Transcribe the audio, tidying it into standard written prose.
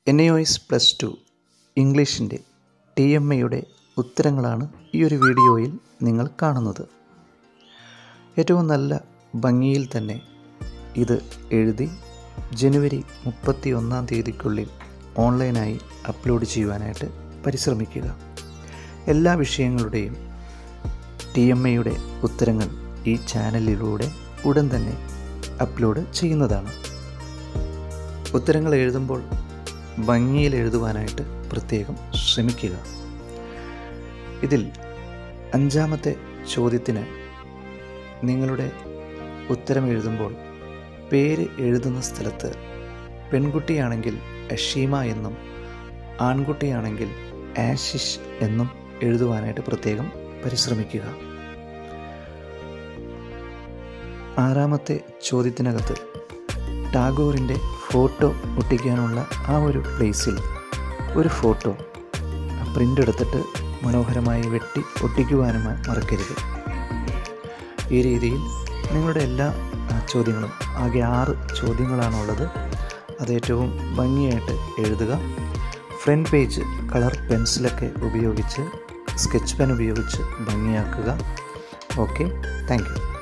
Nios +2 ഇംഗ്ലീഷിൻ്റെ TMAയുടെ ഉത്തരങ്ങളാണ് ഈ ഒരു വീഡിയോയിൽ നിങ്ങൾ കാണുന്നത്. ഏറ്റവും നല്ല ഭംഗിയിൽ തന്നെ ഇത് എഴുതി ജനുവരി 31-ാം തീയതിക്കുള്ളിൽ ഓൺലൈനായി അപ്ലോഡ് ചെയ്യുവാനായിട്ട് പരിശ്രമിക്കുക. എല്ലാ വിഷയങ്ങളുടെയും TMAയുടെ ഉത്തരങ്ങൾ ഈ ചാനലിലൂടെ ഉടൻ തന്നെ അപ്ലോഡ് ചെയ്യുന്നതാണ്. ഉത്തരങ്ങൾ എഴുതുമ്പോൾ ഭംഗിയിൽ എഴുതുവാനായിട്ട് പ്രത്യേകം ശ്രമിക്കുക. ഇതിൽ 5-ാമത്തെ ചോദ്യത്തിന് നിങ്ങളുടെ ഉത്തരം എഴുതുമ്പോൾ പേര് എഴുതുന്ന സ്ഥലത്ത് പെൺകുട്ടിയാണെങ്കിൽ അഷീമ എന്നും ആൺകുട്ടിയാണെങ്കിൽ ആശിഷ് എന്നും എഴുതുവാനായിട്ട് പ്രത്യേകം പരിശ്രമിക്കുക. 6-ാമത്തെ ചോദ്യത്തിനകത്ത് ടാഗോറിൻ്റെ ഫോട്ടോ ഒട്ടിക്കാനുള്ള ആ ഒരു പ്ലേസിൽ ഒരു ഫോട്ടോ പ്രിൻ്റ് എടുത്തിട്ട് മനോഹരമായി വെട്ടി ഒട്ടിക്കുവാനും മറക്കരുത്. ഈ രീതിയിൽ നിങ്ങളുടെ എല്ലാ ചോദ്യങ്ങളും, ആകെ 6 ചോദ്യങ്ങളാണുള്ളത്, അത് ഏറ്റവും ഭംഗിയായിട്ട് എഴുതുക. ഫ്രണ്ട് പേജ് കളർ പെൻസിലൊക്കെ ഉപയോഗിച്ച്, സ്കെച്ച് പെൻ ഉപയോഗിച്ച് ഭംഗിയാക്കുക. Okay, thank you.